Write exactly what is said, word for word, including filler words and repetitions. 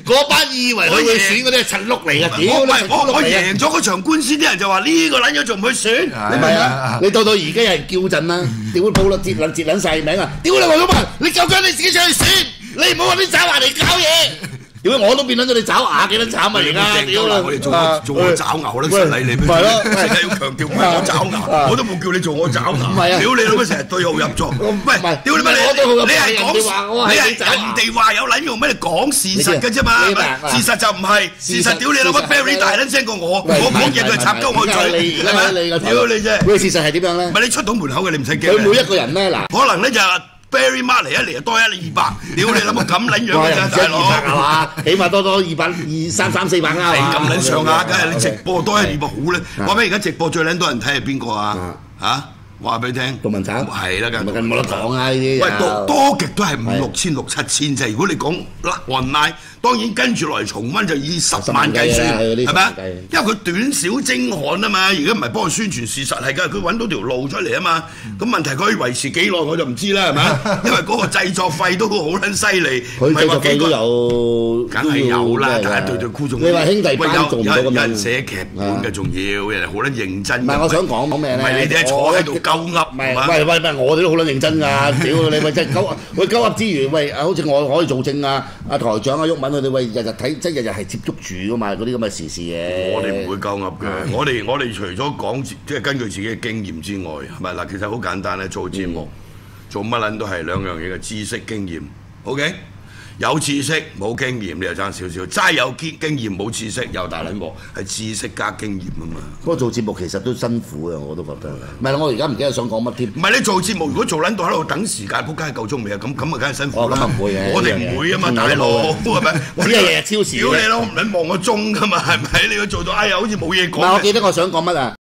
嗰班以為佢會選嗰啲係陳碌嚟嘅，屌你！ 我我贏咗嗰場官司，啲人就話呢個撚樣仲唔去選？ 你咪啊！你到到而家有人叫陣啦，屌報啦，截撚截撚曬名啊！屌你黃毓民，你夠姜你自己出去選，你唔好話啲爪牙嚟搞嘢。屌我都變撚咗你爪牙幾撚慘啊！而家屌啦！ 我哋做我做我爪牙，我都失禮你咩？ 係咯， 成日要強調唔係我爪牙，我都冇叫你做我爪牙。 唔係啊！ 屌你老母成日對號入座。喂，屌你乜你？你係講你係人哋話有撚用咩？你講事實嘅啫嘛，事實就唔係事實。屌你老母 Barry 大撚聲過我，我講嘢佢插鳩我嘴，係咪？屌你啫！ 喂，事實係點樣咧？ 唔係你出到門口嘅，你唔使驚。 佢每一個人咧嗱， 可能咧就。Barry Mark 嚟一嚟就多一二百，屌你諗冇咁撚樣嘅咋大佬？ 係嘛？起碼多多二百二三三四百啦。 係咁撚上下，梗係你直播多一二百好咧。話俾而家直播最撚多人睇係邊個啊？嚇！話俾你聽， 杜汶澤係啦，梗係冇得講啊！呢啲喂多多極都係五六千六七千啫。如果你講 online，當然跟住落嚟重溫就以十萬計算，係咪啊？因為佢短小精悍啊嘛，而家唔係幫佢宣傳事實係㗎，佢揾到條路出嚟啊嘛。咁問題佢可以維持幾耐我就唔知啦，係咪啊？因為嗰個製作費都好撚犀利， 佢製作費都有， 梗係有啦，但係對對觀眾， 你話兄弟班做唔到咁樣， 有人寫劇本嘅仲要，人哋好撚認真。 唔係我想講講咩咧？ 唔係你哋坐喺度鳩噏， 唔係喂喂喂，我哋都好撚認真㗎，屌你喂真係鳩喂鳩噏之餘，喂好似我可以做證啊，阿台長啊鬱敏佢哋喂日日睇。即係日日係接觸住㗎嘛，嗰啲咁嘅時事嘢。我哋唔會鳩噏嘅，我哋我哋除咗講即係根據自己嘅經驗之外，係咪嗱？其實好簡單咧，做節目、嗯、做乜撚都係兩樣嘢嘅知識經驗。OK， 有知識冇經驗你又爭少少，齋有經經驗冇知識又大撚鑊，係知識加經驗啊嘛。不過做節目其實都辛苦嘅，我都覺得。唔係我而家唔記得想講乜添。唔係你做節目，如果做撚到喺度等時間，撲街夠鐘未啊？咁咁啊，梗係辛苦啦。咁唔會嘅，我哋唔會啊嘛，大佬係咪？只係日日超時。屌你咯，唔撚望個鐘㗎嘛，係咪？你要做到哎呀，好似冇嘢講。我記得我想講乜啊？